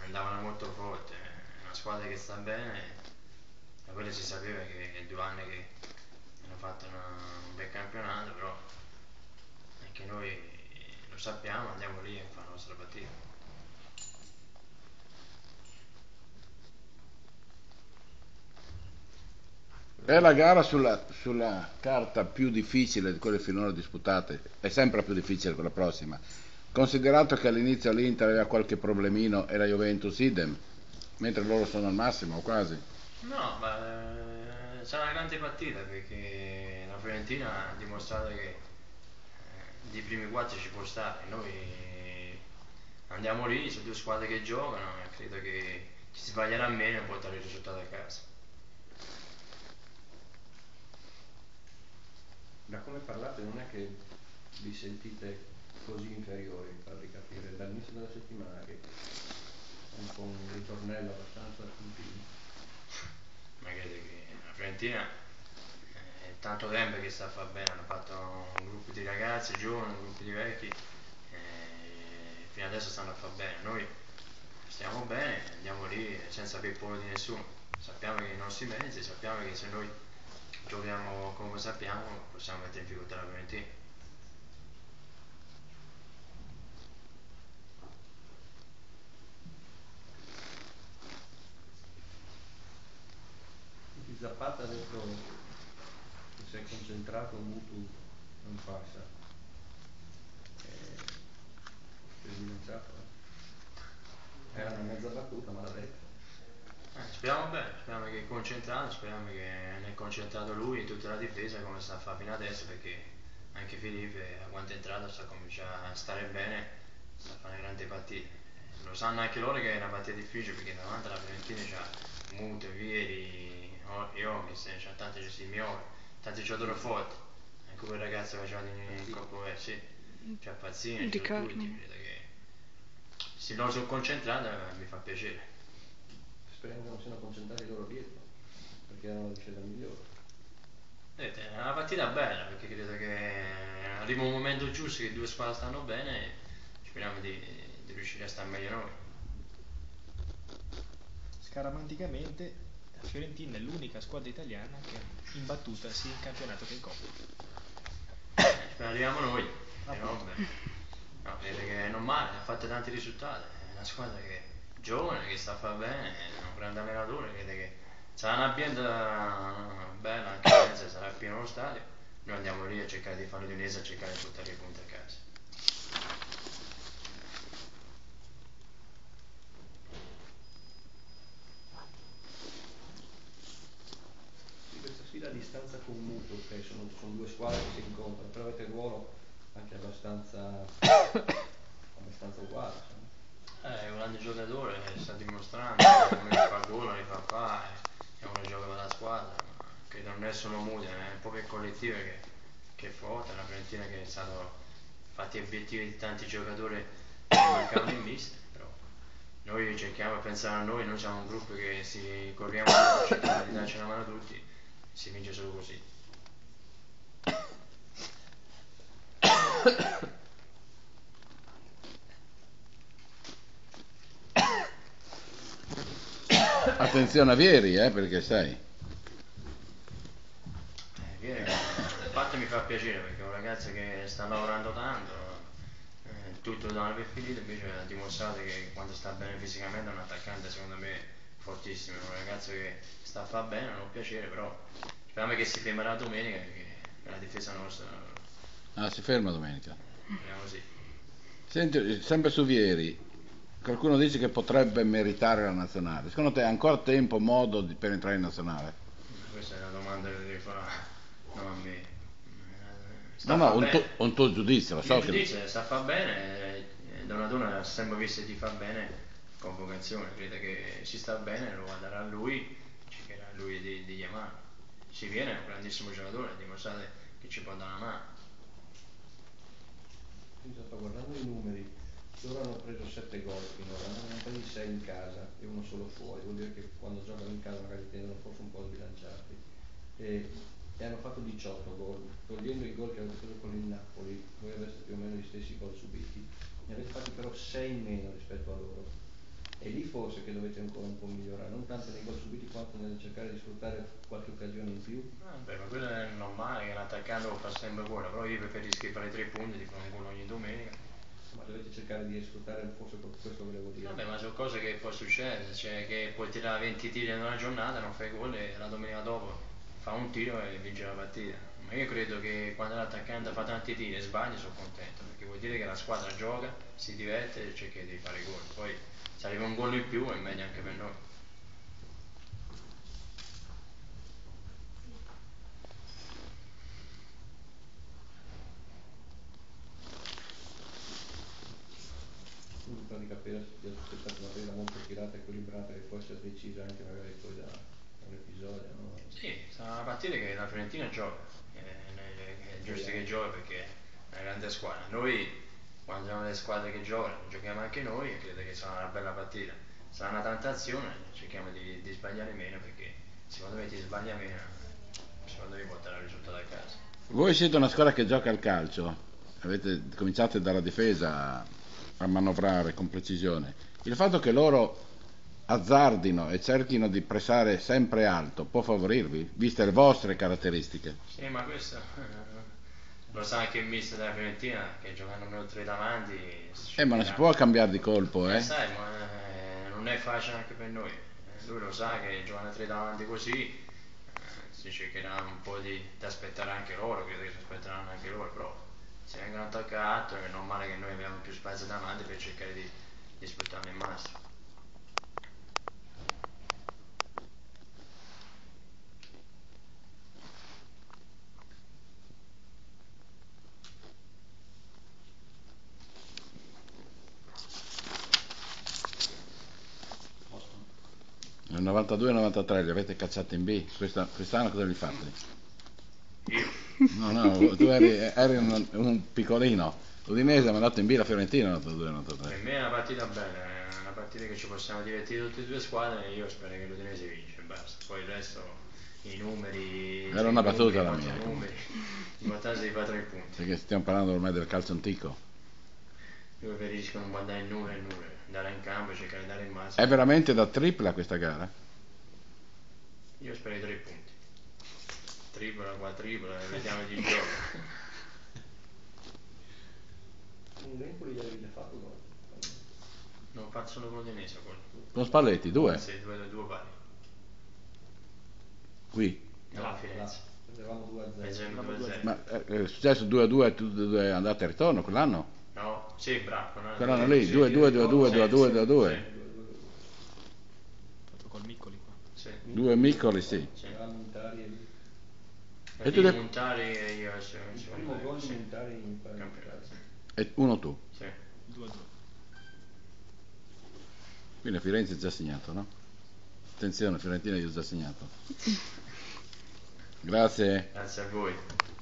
andavano molto forte, è una squadra che sta bene, da quello si sapeva che è 2 anni che hanno fatto un bel campionato, però anche noi lo sappiamo, andiamo lì e fare la nostra partita. È la gara sulla carta più difficile di quelle finora disputate, è sempre più difficile quella prossima. Considerato che all'inizio l'Inter aveva qualche problemino e la Juventus idem, mentre loro sono al massimo quasi. No, ma sarà una grande partita perché la Fiorentina ha dimostrato che di primi 4 ci può stare. Noi andiamo lì, sono 2 squadre che giocano e credo che ci si sbaglierà meno e portare il risultato a casa. Da come parlate non è che vi sentite così inferiori, mi farvi capire, dall'inizio della settimana che è un po' un ritornello abbastanza continuo. Ma credo che la Fiorentina è tanto tempo che sta a fare bene, hanno fatto un gruppo di ragazzi giovani, un gruppo di vecchi, fino adesso stanno a fare bene. Noi stiamo bene, andiamo lì senza aver paura di nessuno, sappiamo che i nostri mezzi, sappiamo che se noi giochiamo come sappiamo possiamo mettere in difficoltà la Fiorentina. Senti, Zapata ha detto che si è concentrato, Mutu non passa. Si è sbilanciato, eh? Era una mezza battuta, ma l'ha detto. Speriamo che è concentrato, speriamo che ne è concentrato lui e tutta la difesa come sta a fare fino adesso perché anche Felipe a quanto è entrato sta cominciando a stare bene, sta a fare una grande partita. Lo sanno anche loro che è una partita difficile perché davanti alla Fiorentina c'ha Muto, Vieri, Iomis, c'ha tanti Simeone, tanti giocatori forti, anche quel ragazzo che faceva in Coppa sì, c'ha Pazzini, Di c'ha tutti, Carlo. credo che se loro sono concentrati mi fa piacere. Speriamo che non siano concentrati loro dietro, perché erano la difesa migliore. Vedete, è una partita bella perché credo che arriva un momento giusto che 2 squadre stanno bene e speriamo di riuscire a stare meglio noi. Scaramanticamente la Fiorentina è l'unica squadra italiana che è imbattuta sia in campionato che in Coppa. Arriviamo noi, però Appunto. vabbè. No, credo che è normale, ha fatto tanti risultati, è una squadra che è giovane, che sta a fare bene, è un grande allenatore, credo che sarà un ambiente bello anche a mezzo, sarà pieno lo stadio, noi andiamo lì a cercare di fare l'Udinese, a cercare di portare i punti a casa. Sì, questa sfida a distanza con Mutu, ok, sono 2 squadre che si incontrano, però avete il ruolo anche abbastanza uguale, insomma. È un grande giocatore, sta dimostrando, è uno che fa gol, li fa fare, è uno che gioca per la squadra, ma credo non è solo Muti, è proprio il collettivo che è forte, è una Fiorentina che è stato fatti obiettivi di tanti giocatori che mancavano in vista, però noi cerchiamo di pensare a noi siamo un gruppo che si corriamo dietro, cerchiamo di darci una mano a tutti, si vince solo così. Attenzione a Vieri, perché sai. Infatti mi fa piacere perché è un ragazzo che sta lavorando tanto, tutto da non aver finito, invece ha dimostrato che quando sta bene fisicamente è un attaccante secondo me fortissimo, è un ragazzo che sta a fare bene, non ho piacere, però speriamo che si fermerà domenica perché è la difesa nostra, Ah, si ferma domenica. speriamo così. Senti, sempre su Vieri, qualcuno dice che potrebbe meritare la nazionale. Secondo te ha ancora tempo, modo per entrare in nazionale? Questa è una domanda che devi fare, non a me. Sta No, a no, fare bene. un tuo giudizio, lo Il mio so che... giudizio è sta a fare bene, Donadona ha sempre visto di far bene con vocazione, credo che si sta bene, lo darà a lui, cercherà lui di chiamare. Si viene, è un grandissimo giocatore, ha dimostrato che ci può dare una mano. Sto guardando i numeri, loro hanno preso 7 gol finora, ne hanno presi 6 in casa e uno solo fuori, vuol dire che quando giocano in casa magari tendono forse un po' sbilanciati. E hanno fatto 18 gol, togliendo i gol che avete preso con il Napoli, voi avreste più o meno gli stessi gol subiti, ne avete fatti però 6 in meno rispetto a loro. è lì forse che dovete ancora un po' migliorare, non tanto nei gol subiti quanto nel cercare di sfruttare qualche occasione in più. Beh, ma quello è normale, che l'attaccante lo fa sempre gol, però io preferisco fare 3 punti di fare un gol ogni domenica. Ma dovete cercare di sfruttare, forse questo volevo dire. Vabbè, ma sono cose che può succedere, cioè che puoi tirare 20 tiri in una giornata, non fai gol e la domenica dopo fa un tiro e vince la partita. Ma io credo che quando l'attaccante fa tanti tiri e sbaglia sono contento, perché vuol dire che la squadra gioca, si diverte e cerca di fare gol. Poi se arriva un gol in più è meglio anche per noi. Quindi in pratica vi aspettate una partita molto tirata, equilibrata, che può essere decisa anche magari poi da un episodio, no? Sì, sarà una partita che la Fiorentina gioca, è giusto che gioca perché è una grande squadra. Noi, quando siamo le squadre che giocano, giochiamo anche noi e credo che sarà una bella partita. Sarà una tanta azione, cerchiamo di sbagliare meno perché secondo me ti sbaglia meno, secondo me portare il risultato a casa. Voi siete una squadra che gioca al calcio, avete cominciato dalla difesa a manovrare con precisione. Il fatto che loro azzardino e cerchino di pressare sempre alto può favorirvi, viste le vostre caratteristiche? Sì, ma questo lo sa anche il mister della Fiorentina che giocando noi tre davanti Ma non si può cambiare di colpo, sai, ma non è facile anche per noi. Lui lo sa che giocano tre davanti così, si cercherà un po' di aspettare anche loro, credo che si aspetteranno anche loro, però se vengono attaccati è normale che noi abbiamo più spazio davanti per cercare di sfruttarlo al massimo. Nel 92-93 li avete cacciati in B, quest'anno cosa li fate? Io? No, tu eri un piccolino, l'Udinese ha mandato in B la Fiorentina nel 92-93. Per me è una partita bella, è una partita che ci possiamo divertire tutte e due squadre e io spero che l'Udinese vince, basta. Poi il resto, i numeri, Era una battuta la i mia, numeri, l'importante è di fare 3 punti. perché stiamo parlando ormai del calcio antico. Io preferisco non guardare il numero e il numero, andare in campo e cercare di dare il massimo. È veramente da tripla questa gara? Io spero i 3 punti. Tripla, quadripla, vediamo di gioco. L'Empoli gli avevi già fatto gol. Non faccio solo con l'Udinese quello. Con Spalletti, 2? Sì, due pari. Qui? No, a Firenze. Prendevamo 2-0. Esempio 2-0. Ma è successo 2-2 tutte e due andate e ritorno quell'anno? No, sì, bravo. Quell'anno lì, 2-2, 2-2, 2-2, 2-2. Fatto col Miccoli qua. Sì. Due Miccoli, sì. Eravamo Montari e lì. E tu Montari e io Il primo gol di Montari in campionato. E uno tu. Sì. 2-2. Quindi a Firenze è già segnato, no? Attenzione, Fiorentina io ho già segnato. Grazie. Grazie a voi.